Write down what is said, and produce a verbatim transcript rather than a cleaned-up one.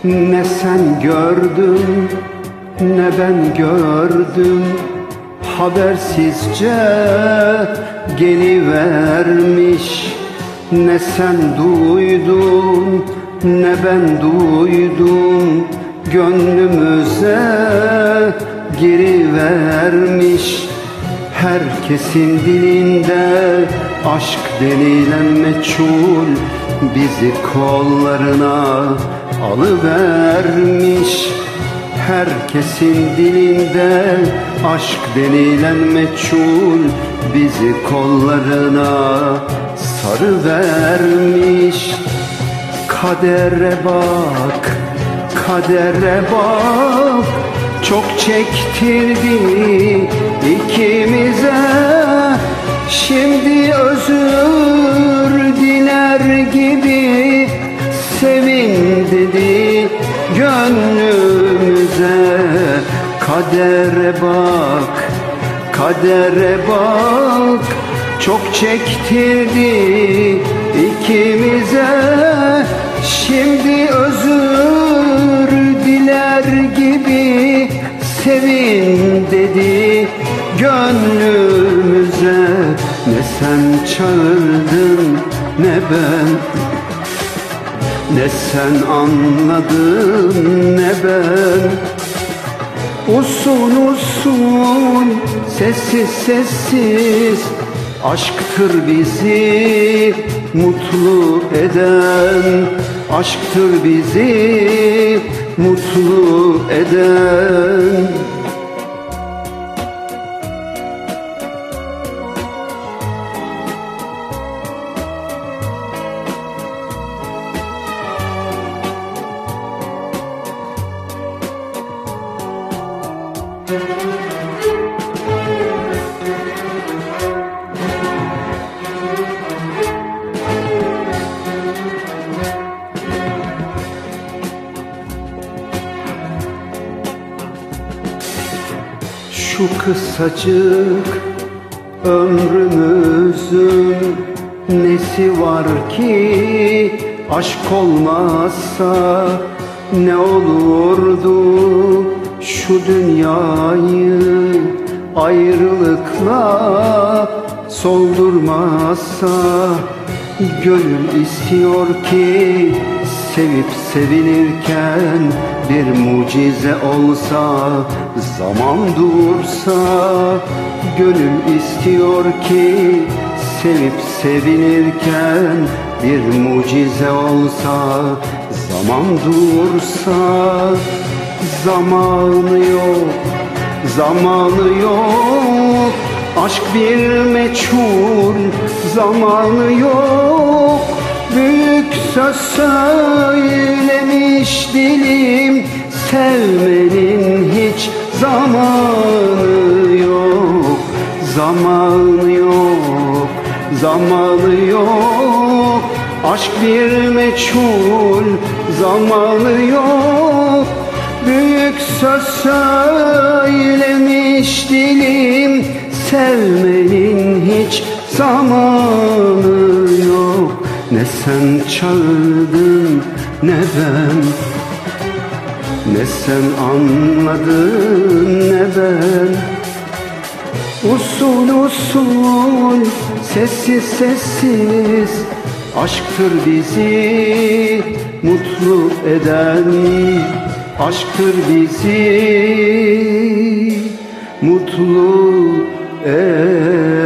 Ne sen gördün ne ben gördüm, habersizce gelivermiş. Ne sen duydun ne ben duydum, gönlümüze girivermiş. Herkesin dilinde aşk denilen meçhul, bizi kollarına alıvermiş. Herkesin dilinde aşk denilen meçhul, bizi kollarına sarıvermiş. Kadere bak, kadere bak, çok çektirdi ikimize. Şimdi özür diler gibi sevin dedi gönlümüze. Kadere bak, kadere bak, çok çektirdi ikimize. Şimdi özür diler gibi sevin dedi gönlümüze. Ne sen çağırdın ne ben, ne sen anladın ne ben. Usul usul, sessiz sessiz, aşktır bizi mutlu eden. Aşktır bizi mutlu eden. Şu kısacık ömrümüzün nesi var ki, aşk olmazsa ne olurdu? Şu dünyayı ayrılıkla soldurmazsa, gönül istiyor ki sevip sevinirken bir mucize olsa, zaman dursa. Gönül istiyor ki sevip sevinirken bir mucize olsa, zaman dursa. Zamanı yok, zamanı yok, aşk bir meçhul, zamanı yok. Büyük söz söylemiş dilim, sevmenin hiç zamanı yok. Zamanı yok, zamanı yok, aşk bir meçhul, zamanı yok. Büyük söz söylemiş dilim, sevmenin hiç zamanı yok. Ne sen çağırdın ne ben, ne sen anladın ne ben. Usul usul, sessiz sessiz, aşktır bizi mutlu eden. Aşktır bizi mutlu eden.